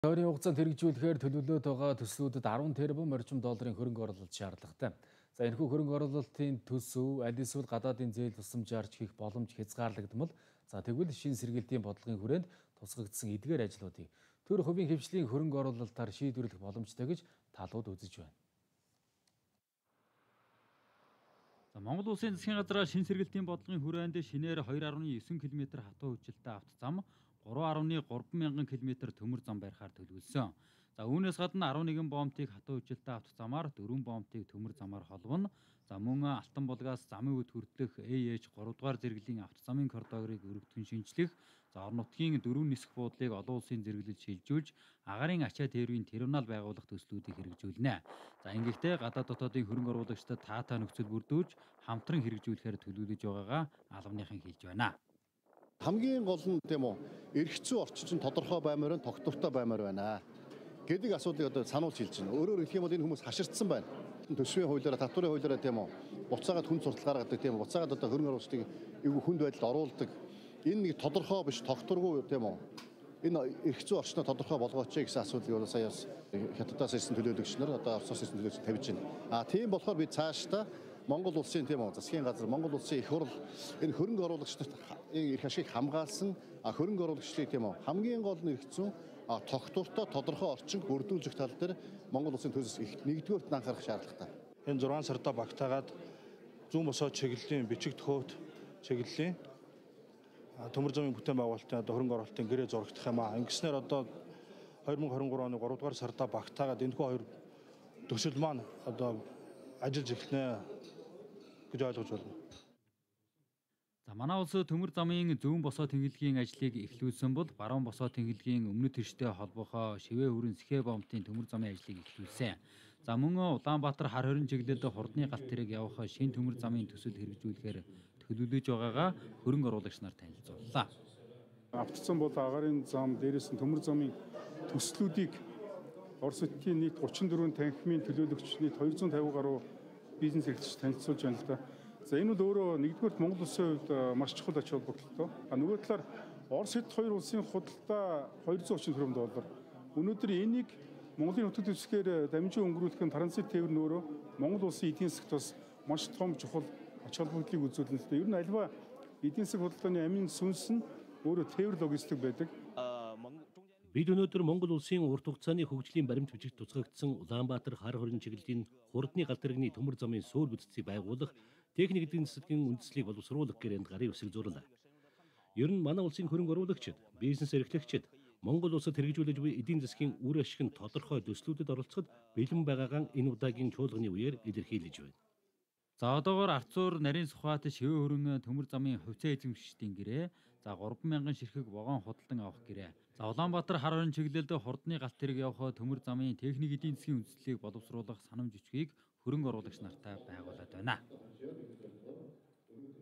Тойрны хугацаанд хэрэгжүүлэхээр төлөвлөлөөд байгаа төслүүдэд 10 тэрбум орчим долларын хөрөнгө оруулалт шаардлагатай. За энэхүү хөрөнгө оруулалтын төсөв аль эсвэл гадаадын зээл тусламжаарч хийх боломж хязгаарлагдмал. За тэгвэл шин сэргэлтийн бодлогын хүрээнд тусгагдсан эдгээр ажлуудыг төр хувийн хэвшлийн хөрөнгө оруулалтаар шийдвэрлэх боломжтой гэж талууд үзэж байна. Монгол Улсын засгийн газраа шин сэргэлтийн бодлогын хүрээнд шинээр 2.9 км хатуу хүчилтэй автозам, 3.3 мянган км төмөр зам барихаар төлөвлөсөн. За үүнээс гадна 11 боомтыг хатуу хүчилтэй автозамаар 4 боомтыг төмөр замаар холбоно. За мөн Алтан булгаас замын үд хүртэх AH 3 дугаар зэрэглэлийн автозамын коридорыг өргөдгөн шинжлэх, за орон нутгийн 4 нисэх буудлыг олон улсын зэрэглэлд шилжүүлж, агарын ачаа тээврийн терминал байгуулах төслүүдийг хэрэгжүүлнэ. За ингэхдээ гадаад дотоодын хөрөнгө оруулагчдад таатай нөхцөл бүрдүүлж хамтран хэрэгжүүлэхээр төлөвлөж байгаагаа албаныхан хэлж байна. Хамгийн гол нь тийм үү, эрх зүйн орчин чинь тодорхой баймаар байна, тогтвортой баймаар байна гэдэг асуудлыг одоо сануулж хэлж байна. Өөрөөр хэлэх юм бол энэ хүмүүс хаширдсан байна. Төсвийн хуулиараа, татварын хуулиараа тийм үү, буцаагаад хүн суртал гаргадаг тийм үү, буцаагаад одоо хөрөнгө оруулагчдыг эвгүй хүнд байдалд оруулдаг. Энэ нэг тодорхой биш, тогтворгүй тийм үү. Энэ эрх зүйн орчноо тодорхой болгооч гэсэн асуудлыг бол сая бас хятадаас ирсэн төлөөлөгч нар одоо Оросоос ирсэн төлөөлөгч тавьж байна. Тийм болохоор бид цаашдаа Монгол улсын тийм үү, засгийн газар, Монгол улсын их хурл энэ хөрөнгө оруулагчдад эрх ашиг хамгаалсан хөрөнгө оруулагчдыг тийм үү, хамгийн гол нь эрх зүйн тогтвортой тодорхой орчинг бүрдүүлэх тал дээр Монгол улсын төсөс нэгдүгээрт анхаарах шаардлагатай. Энэ 6 сарда багтаагаад зүүн босоо чиглэлийн бичиг төхөвт чиглэлийн төмөр замын бүтээн байгуулалтын одоо хөрөнгө оруулалтын гэрээ зурагдах юм аа. Ингэснээр одоо 2023 оны 3 дугаар сарда багтаагаад энэхүү хоёр төсөл маань одоо ажиллаж эхэлнэ гэж ойлгож байна. За манай улс төмөр замын зүүн босоо тэнхилгийн ажлыг эхлүүлсэн бол баруун босоо тэнхилгийн өмнөд тэрштэй холбоохоо шивээ хүрэн сэхэ боомтын төмөр замын ажлыг эхлүүлсэн. За мөн Улаанбаатар хар хорин чиглэлд хурдны галт тэрэг явах шинэ төмөр замын төсөл хэрэгжүүлэхээр төлөвлөж байгаагаа хөрөнгө оруулагч нар танилцууллаа. Автозам бол агарын зам, дээрээс нь төмөр замын төслүүдийг Орос улсын нийт 34 танхимын төлөөлөгч нийт 250 гаруй бизнес эрхлэгч танилцуулж байна л да. За энэ бол өөрөө нэгдүгээр Монгол улсын хувьд маш чухал ач холбогдолтой. Нөгөө талаар Орос хэд хоёр улсын худалдаа 230 тэрбум доллар. Өнөөдөр энийг Монголын нутаг дэвсгээр дамжин өнгөрүүлэх нь транзит тээвэр нөөрөө Монгол улсын эдийн засгт бас маш том чухал ач холбогдлыг үзүүлнэ л да. Ер нь альва эдийн засаг худалдааны амин сүнс нь өөрөө тээвэр логистик байдаг. Бид өнөөдөр Монгол улсын урт хугацааны хөгжлийн баримт бичигт тусгагдсан Улаанбаатар хар хорин чиглэлийн хурдны галт тэрэгний төмөр замын суур бүтцийг байгуулах техник эдийн засгийн үндэслэлийг боловсруулах гэрээнд гарын үсэг зурлаа. Ер нь манай улсын хөрөнгө оруулагчид, бизнес эрхлэгчид Монгол улсад хэрэгжүүлж буй эдийн засгийн үр ашиг нь тодорхой төслүүдэд оролцоход бэлэн байгаагаа энэ удаагийн чуулганы үеэр илэрхийлж байна. За одоогоор Арцуур нарийн Сухбат шивээ хүрэн төмөр замын хувьцаа эзэмшигчдийн гэрээ, за 3,000 ширхэг вагон худалдан авах гэрээ. За Улаанбаатар хар хорин чиглэлд хурдны галт тэрэг явах төмөр замын техник эдийн засгийн үндэслэлийг боловсруулах санамж бичгийг хөрөнгө оруулагч нартай байгуулад байна.